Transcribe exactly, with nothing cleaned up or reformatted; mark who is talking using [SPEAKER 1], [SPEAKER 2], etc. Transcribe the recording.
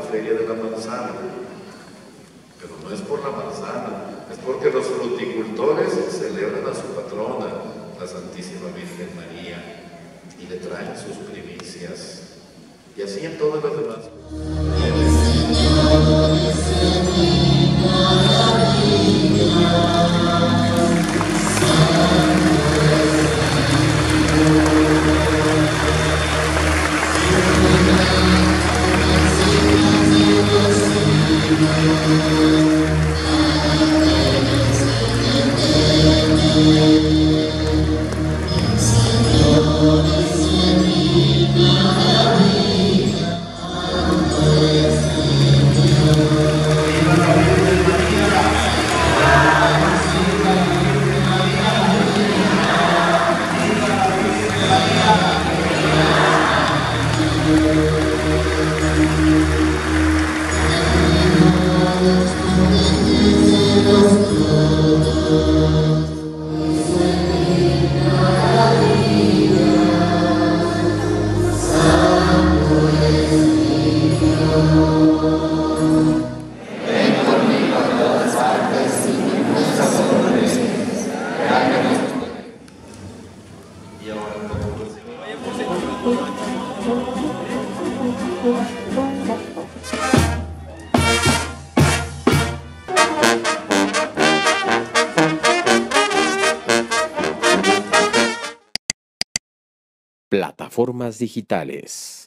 [SPEAKER 1] Feria de la Manzana, pero no es por la manzana, es porque los fruticultores celebran a su patrona, la Santísima Virgen María, y le traen sus primicias, y así en todas las demás.
[SPEAKER 2] Plataformas digitales.